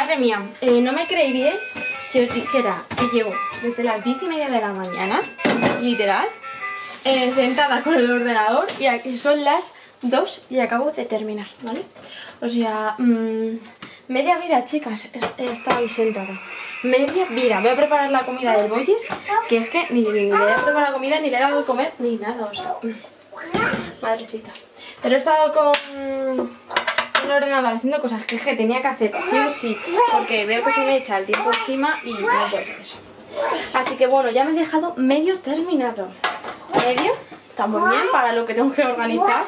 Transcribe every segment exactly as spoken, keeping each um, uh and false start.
Madre mía, eh, no me creeríais si os dijera que llevo desde las diez y media de la mañana, literal, eh, sentada con el ordenador, y aquí son las dos y acabo de terminar, ¿vale? O sea, mmm, media vida, chicas, he estado ahí sentada. Media vida. Voy a preparar la comida del Bollis, que es que ni, ni, ni le he preparado comida, ni le he dado de comer, ni nada, o sea, madrecita. Pero he estado con el ordenador haciendo cosas que, que tenía que hacer sí o sí, porque veo que se me echa el tiempo encima y no puede ser eso. Así que bueno, ya me he dejado medio terminado. Medio, está muy bien para lo que tengo que organizar.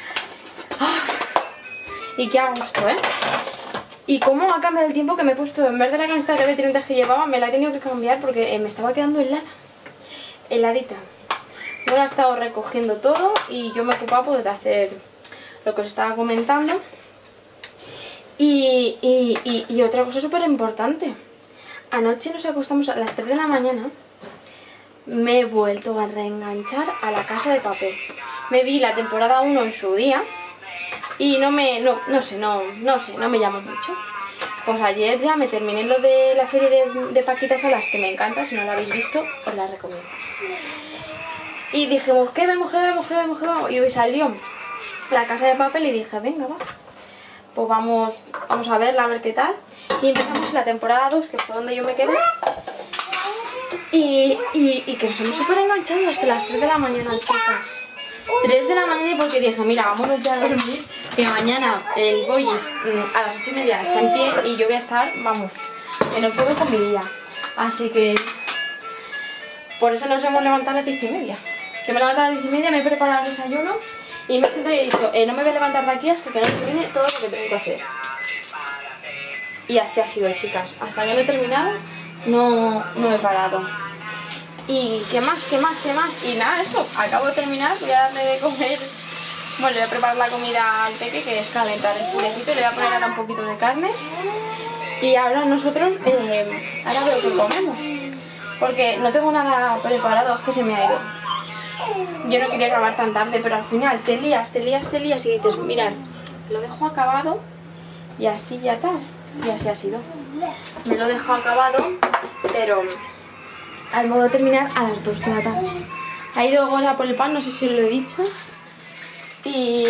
Y qué a gusto, ¿eh? Y cómo ha cambiado el tiempo que me he puesto. En vez de la camiseta de tirantes que llevaba, me la he tenido que cambiar porque me estaba quedando helada. Heladita. Bueno, he estado recogiendo todo y yo me he ocupado pues, de hacer lo que os estaba comentando. Y, y, y, y otra cosa súper importante. Anoche nos acostamos a las tres de la mañana. Me he vuelto a reenganchar a La Casa de Papel. Me vi la temporada uno en su día. Y no me, no, no sé, no, no sé, no me llama mucho. Pues ayer ya me terminé lo de la serie de, de Paquita Salas, que me encanta, si no la habéis visto, os la recomiendo. Y dije, ¿qué vemos, qué vemos, qué vemos, qué vemos? Y hoy salió La Casa de Papel y dije, venga, va. Pues vamos, vamos a verla, a ver qué tal. Y empezamos la temporada dos, que fue donde yo me quedé. Y, y, y que nos hemos súper enganchado hasta las tres de la mañana, chicas. tres de la mañana, porque dije, mira, vámonos ya a dormir, que mañana el Bollis a las ocho y media está en pie y yo voy a estar, vamos, en el fuego con mi día. Así que por eso nos hemos levantado a las diez y media. Que me he levantado a las diez y media, me he preparado el desayuno y me he sentado y he dicho, eh, no me voy a levantar de aquí hasta que no termine todo lo que tengo que hacer. Y así ha sido, chicas. Hasta que no he terminado, no, no he parado. Y qué más, qué más, qué más. Y nada, eso, acabo de terminar, voy a darle de comer. Bueno, le voy a preparar la comida al peque, que es calentar el purecito, le voy a poner ahora un poquito de carne. Y ahora nosotros, eh, ahora veo que comemos. Porque no tengo nada preparado, es que se me ha ido. Yo no quería grabar tan tarde, pero al final te lías, te lías, te lías y dices, mirad, lo dejo acabado y así ya tal. Y así ha sido. Me lo he dejado acabado, pero al modo de terminar a las dos de la tarde. Ha ido Gora por el pan, no sé si os lo he dicho. Y,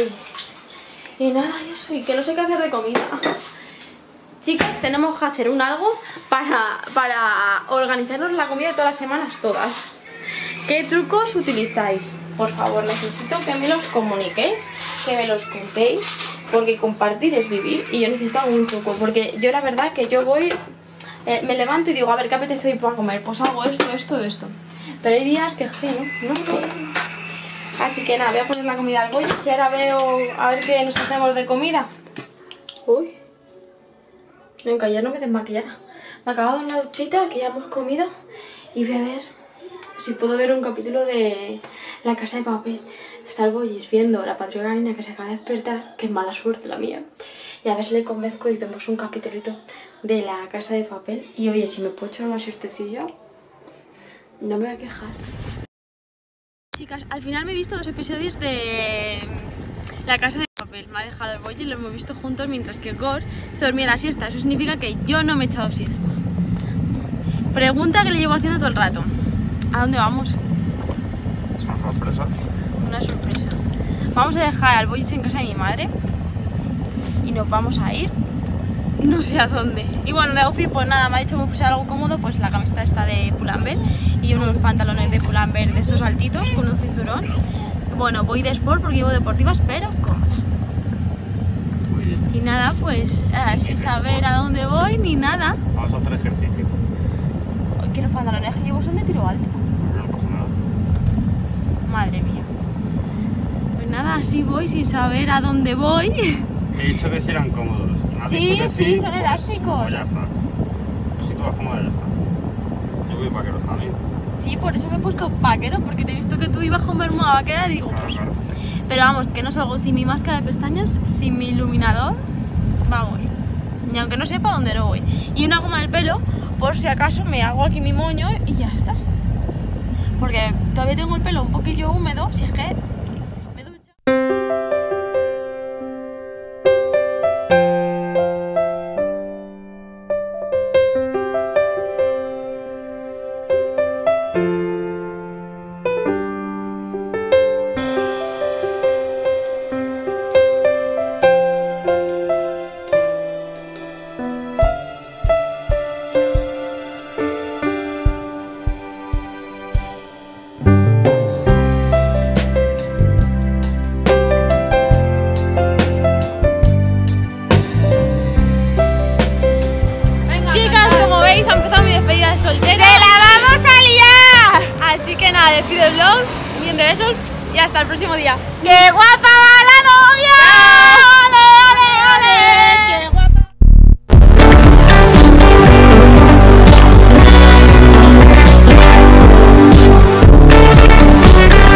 y nada, eso, y que no sé qué hacer de comida. Chicas, tenemos que hacer un algo para, para organizarnos la comida de todas las semanas, todas. ¿Qué trucos utilizáis? Por favor, necesito que me los comuniquéis, que me los contéis, porque compartir es vivir y yo necesito algún truco. Porque yo la verdad que yo voy, eh, me levanto y digo, a ver, ¿qué apetece hoy para comer? Pues hago esto, esto, esto. Pero hay días que, que no, no, no. Así que nada, voy a poner la comida al Bollis y ahora veo a ver qué nos hacemos de comida. Uy. Venga, ya no me desmaquillara. Me he acabado una duchita que ya hemos comido y voy a ver si puedo ver un capítulo de La Casa de Papel. Está el Bollis viendo la Patrulla Canina, que se acaba de despertar, que es mala suerte la mía. Y a ver si le convenzco y vemos un capítulito de La Casa de Papel. Y oye, si me puedo echar una siestecilla, no me voy a quejar. Chicas, al final me he visto dos episodios de La Casa de Papel. Me ha dejado el Bollis y lo hemos visto juntos mientras que Gor se dormía la siesta. Eso significa que yo no me he echado siesta. Pregunta que le llevo haciendo todo el rato. ¿A dónde vamos? Es una sorpresa. Una sorpresa. Vamos a dejar al Bollis en casa de mi madre y nos vamos a ir no sé a dónde. Y bueno, de outfit pues nada, me ha dicho que me puse algo cómodo, pues la camiseta está de Pull&Bear y unos pantalones de Pull&Bear de estos altitos con un cinturón. Bueno, voy de sport porque llevo deportivas, pero cómoda. Muy bien. Y nada, pues eh, sin saber a dónde voy ni nada. Vamos a hacer ejercicio. Que los pantalones que llevo son de tiro alto. No pasa nada. Madre mía. Pues nada, así voy sin saber a dónde voy. Te he dicho que sí eran cómodos. Me has Sí, dicho que sí, sí, son pues, elásticos. Pues ya está. Pues si tú vas cómoda, ya está. Yo voy vaqueros también. Sí, por eso me he puesto vaquero, porque te he visto que tú ibas con bermuda vaquera y digo, Claro, pues... claro. Pero vamos, que no salgo sin mi máscara de pestañas, sin mi iluminador, vamos, ni aunque no sepa dónde lo voy. Y una goma del pelo, por si acaso me hago aquí mi moño y ya está. Porque todavía tengo el pelo un poquillo húmedo, si es que me ducho. despido el vlog, un millón de besos y hasta el próximo día. ¡Qué guapa va la novia!